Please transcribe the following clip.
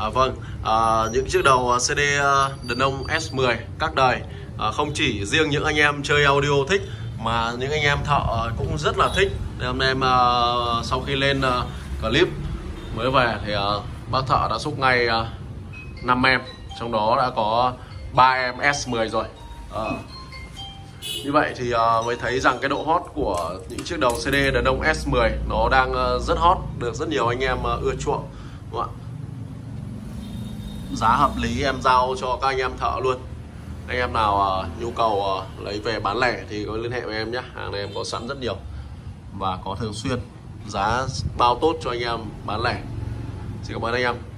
Vâng, những chiếc đầu CD Denon S10 các đời không chỉ riêng những anh em chơi audio thích mà những anh em thợ cũng rất là thích. Nên hôm nay em sau khi lên clip mới về thì bác thợ đã xúc ngay 5 em, trong đó đã có 3 em S10 rồi. Như vậy thì mới thấy rằng cái độ hot của những chiếc đầu CD Denon S10 nó đang rất hot, được rất nhiều anh em ưa chuộng, đúng không ạ? Giá hợp lý em giao cho các anh em thợ luôn. Anh em nào nhu cầu lấy về bán lẻ thì có liên hệ với em nhé. Hàng này em có sẵn rất nhiều và có thường xuyên, giá bao tốt cho anh em bán lẻ. Xin cảm ơn anh em.